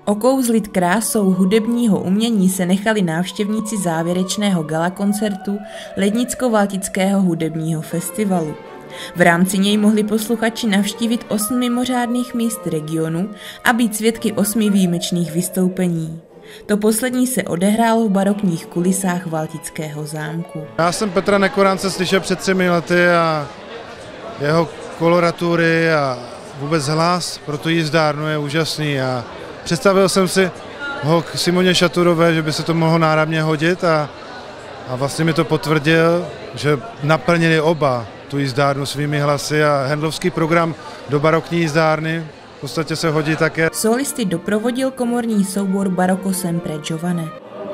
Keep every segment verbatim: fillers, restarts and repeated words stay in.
Okouzlit krásou hudebního umění se nechali návštěvníci závěrečného galakoncertu Lednicko-Valtického hudebního festivalu. V rámci něj mohli posluchači navštívit osm mimořádných míst regionu a být svědky osmi výjimečných vystoupení. To poslední se odehrálo v barokních kulisách Valtického zámku. Já jsem Petra Nekorance slyšel před třemi lety a jeho koloratury a vůbec hlas pro tu jízdárnu je úžasný. A představil jsem si ho k Simoně Šaturové, že by se to mohlo náramně hodit a, a vlastně mi to potvrdil, že naplnili oba tu jízdárnu svými hlasy a handlovský program do barokní jízdárny v podstatě se hodí také. Solisty doprovodil komorní soubor Barocco Sempre Giovane.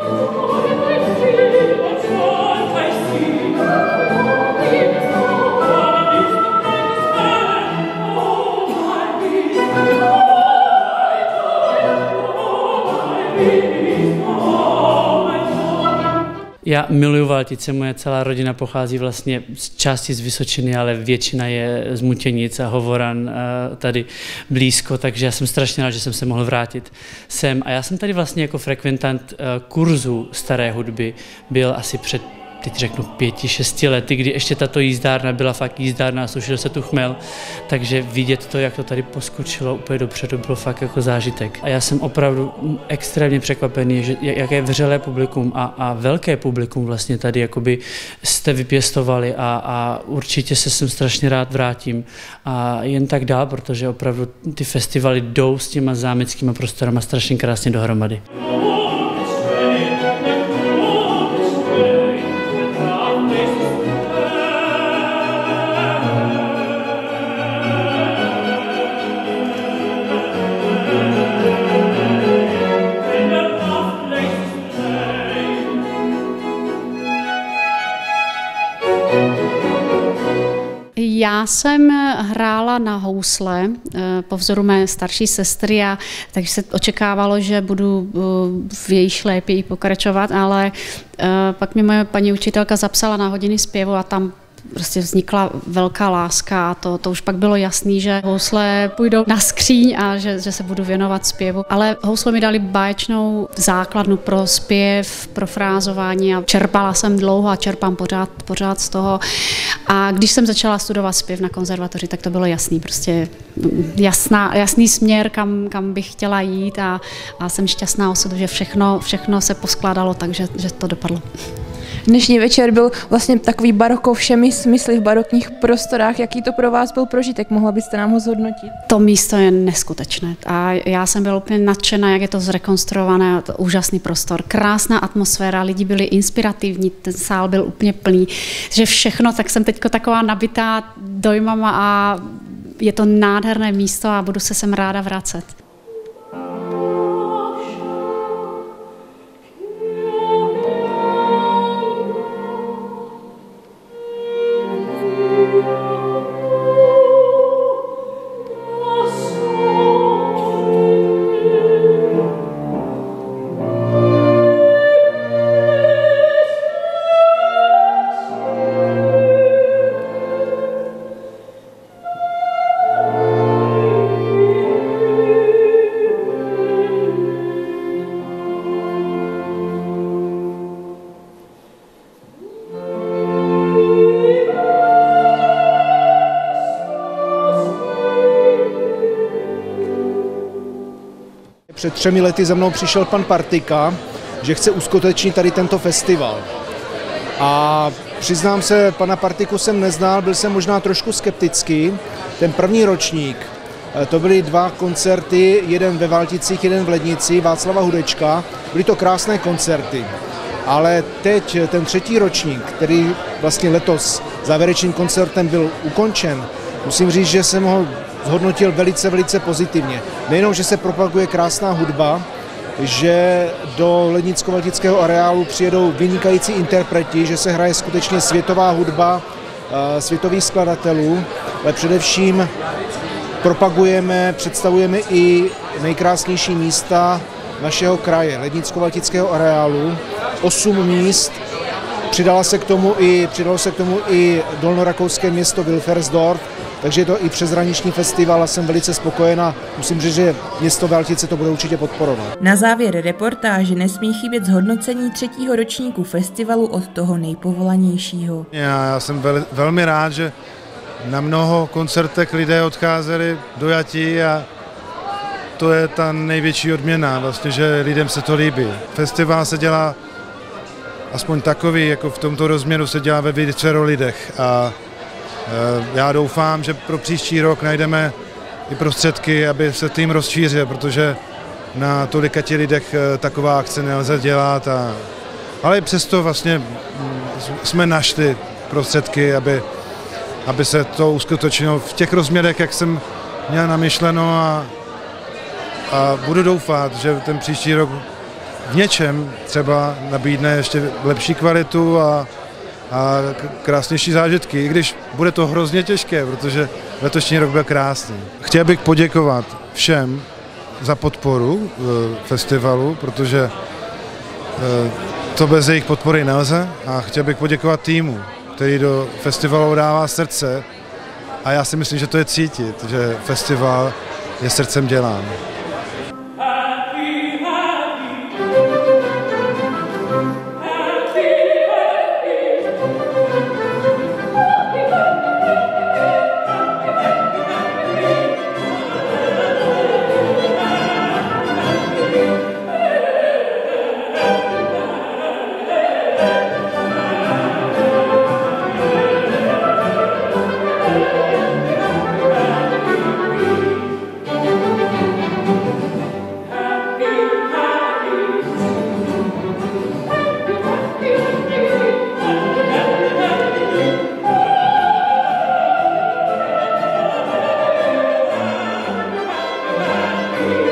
Já miluju Valtice, moje celá rodina pochází vlastně z části z Vysočiny, ale většina je z Mutěnic a Hovoran tady blízko, takže já jsem strašně rád, že jsem se mohl vrátit sem. A já jsem tady vlastně jako frekventant kurzu staré hudby byl asi před, teď řeknu, pěti, šesti lety, kdy ještě tato jízdárna byla fakt jízdárna a slušil se tu chmel, takže vidět to, jak to tady poskučilo úplně dopředu, bylo fakt jako zážitek. A já jsem opravdu extrémně překvapený, že jaké vřelé publikum a, a velké publikum vlastně tady jakoby jste vypěstovali a, a určitě se sem strašně rád vrátím a jen tak dál, protože opravdu ty festivaly jdou s těma zámeckýma prostorama strašně krásně dohromady. Já jsem hrála na housle po vzoru mé starší sestry, a takže se očekávalo, že budu v její šlépě i pokračovat, ale pak mi moje paní učitelka zapsala na hodiny zpěvu a tam prostě vznikla velká láska a to, to už pak bylo jasný, že housle půjdou na skříň a že, že se budu věnovat zpěvu. Ale housle mi dali báječnou základnu pro zpěv, pro frázování a čerpala jsem dlouho a čerpám pořád, pořád z toho. A když jsem začala studovat zpěv na konzervatoři, tak to bylo jasný, prostě jasná, jasný směr, kam, kam bych chtěla jít a, a jsem šťastná osudu, že všechno, všechno se poskládalo tak, že, že to dopadlo. Dnešní večer byl vlastně takový baroko všemi smysly v barokních prostorách. Jaký to pro vás byl prožitek? Mohla byste nám ho zhodnotit? To místo je neskutečné a já jsem byla úplně nadšená, jak je to zrekonstruované, to úžasný prostor, krásná atmosféra, lidi byli inspirativní, ten sál byl úplně plný, že všechno, tak jsem teďko taková nabitá dojmama a je to nádherné místo a budu se sem ráda vracet. Před třemi lety za mnou přišel pan Partika, že chce uskutečnit tady tento festival. A přiznám se, pana Partiku jsem neznal, byl jsem možná trošku skeptický. Ten první ročník, to byly dva koncerty, jeden ve Valticích, jeden v Lednici, Václava Hudečka. Byly to krásné koncerty. Ale teď ten třetí ročník, který vlastně letos závěrečným koncertem byl ukončen, musím říct, že jsem ho zhodnotil velice, velice pozitivně. Nejenom, že se propaguje krásná hudba, že do Lednicko-Valtického areálu přijedou vynikající interpreti, že se hraje skutečně světová hudba světových skladatelů, ale především propagujeme, představujeme i nejkrásnější místa našeho kraje, Lednicko-Valtického areálu. Osm míst, přidala se k tomu i, přidalo se k tomu i dolnorakouské město Wilfersdorf, takže je to i přeshraniční festival a jsem velice spokojen a musím říct, že město Valtice to bude určitě podporovat. Na závěr reportáže nesmí chybět zhodnocení třetího ročníku festivalu od toho nejpovolanějšího. Já, já jsem vel, velmi rád, že na mnoho koncertech lidé odcházeli dojatí a to je ta největší odměna, vlastně, že lidem se to líbí. Festival se dělá aspoň takový, jako v tomto rozměru se dělá ve vícero lidech a e, já doufám, že pro příští rok najdeme i prostředky, aby se tým rozšířil, protože na tolika těch lidech e, taková akce nelze dělat, a, ale i přesto vlastně m, jsme našli prostředky, aby, aby se to uskutečnilo v těch rozměrech, jak jsem měl namyšleno, a, a budu doufat, že ten příští rok v něčem třeba nabídne ještě lepší kvalitu a, a krásnější zážitky, i když bude to hrozně těžké, protože letošní rok byl krásný. Chtěl bych poděkovat všem za podporu e, festivalu, protože e, to bez jejich podpory nelze, a chtěl bych poděkovat týmu, který do festivalu dává srdce, a já si myslím, že to je cítit, že festival je srdcem dělán. Thank you.